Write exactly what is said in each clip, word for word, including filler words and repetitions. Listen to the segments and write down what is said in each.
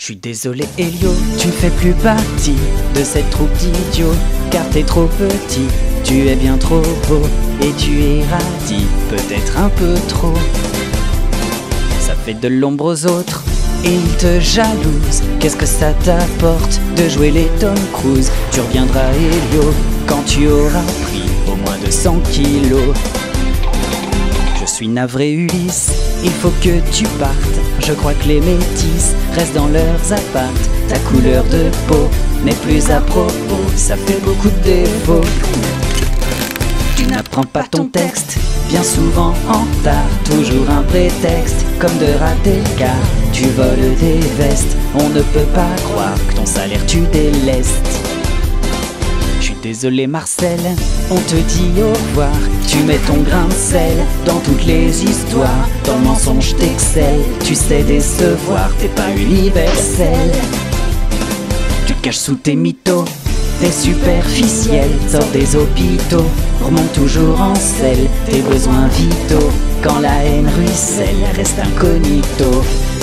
suis désolé Elio, tu ne fais plus partie de cette troupe d'idiots, car t'es trop petit, tu es bien trop beau, et tu irradies peut-être un peu trop. Ça fait de l'ombre aux autres, et ils te jalousent. Qu'est-ce que ça t'apporte de jouer les Tom Cruise? Tu reviendras Elio, quand tu auras pris au moins deux cents kilos. Je suis navré Ulysse, il faut que tu partes. Je crois que les métis restent dans leurs appartes. Ta couleur de peau n'est plus à propos, ça fait beaucoup de défauts. Tu n'apprends pas ton texte, bien souvent en retard. Toujours un prétexte, comme de rater le car. Tu voles des vestes, on ne peut pas croire que ton salaire tu délestes. Je suis désolé Marcel, on te dit au revoir. Tu mets ton grain de sel dans toutes les histoires. Dans le mensonge t'excelles, tu sais décevoir, t'es pas universel. Tu te caches sous tes mythos, t'es superficiel. Sors des hôpitaux, remonte toujours en selle tes besoins vitaux. Quand la haine ruisselle, reste incognito.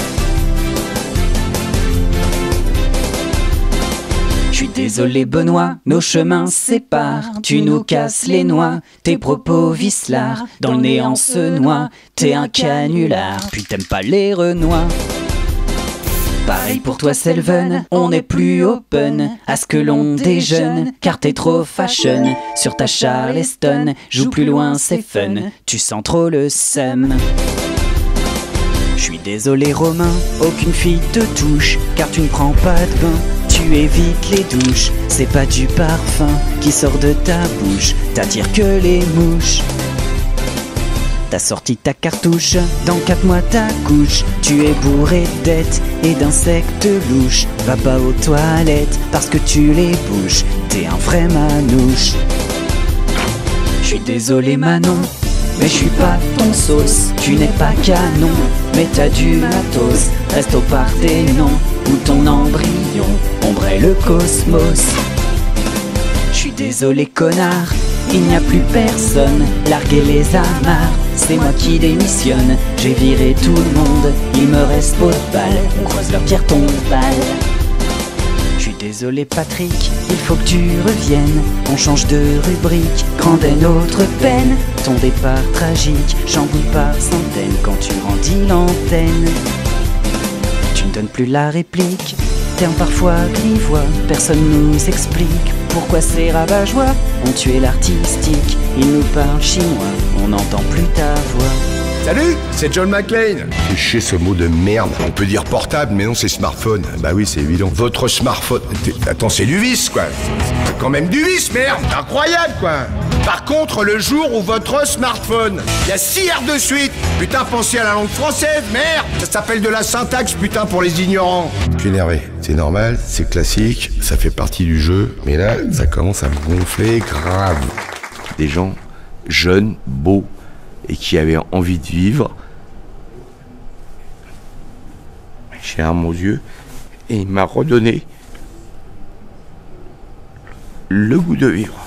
Je suis désolé Benoît, nos chemins se séparent. Tu nous casses les noix, tes propos vicelard. Dans le néant se noie, t'es un canular. Puis t'aimes pas les renois. Pareil pour toi Selven, on n'est plus open à ce que l'on déjeune, car t'es trop fashion. Sur ta Charleston, joue plus loin c'est fun, tu sens trop le seum. Je suis désolé Romain, aucune fille te touche, car tu ne prends pas de bain. Tu évites les douches, c'est pas du parfum qui sort de ta bouche, t'attires que les mouches. T'as sorti ta cartouche, dans quatre mois t'accouches. Tu es bourré de dettes et d'insectes louches. Va pas aux toilettes parce que tu les bouches, t'es un vrai manouche. Je suis désolé Manon, mais je suis pas ton sauce. Tu n'es pas canon, mais t'as du matos. Reste au Parthénon, où ton embryon ombrait le cosmos. Je suis désolé connard, il n'y a plus personne, larguez les amarres, c'est moi qui démissionne. J'ai viré tout le monde, il me reste peau de balle, on croise leur pierre tombale. Je suis désolé Patrick, il faut que tu reviennes, on change de rubrique, grande est notre peine. Ton départ tragique, chamboule par centaines quand tu rendis l'antenne. Tu ne donnes plus la réplique, terme parfois grivois, personne nous explique pourquoi ces rabat-joie ont tué l'artistique. Ils nous parlent chinois, on n'entend plus ta voix. Salut, c'est John McClane. C'est chier ce mot de merde. On peut dire portable, mais non, c'est smartphone. Bah oui, c'est évident. Votre smartphone... Attends, c'est du vice, quoi. C'est quand même du vice, merde. C'est incroyable, quoi. Par contre, le jour où votre smartphone, il y a six R de suite. Putain, pensez à la langue française, merde. Ça s'appelle de la syntaxe, putain, pour les ignorants. Je suis énervé. C'est normal, c'est classique, ça fait partie du jeu. Mais là, ça commence à me gonfler grave. Des gens jeunes, beaux, et qui avaient envie de vivre. J'ai un mon Dieu, et il m'a redonné le goût de vivre.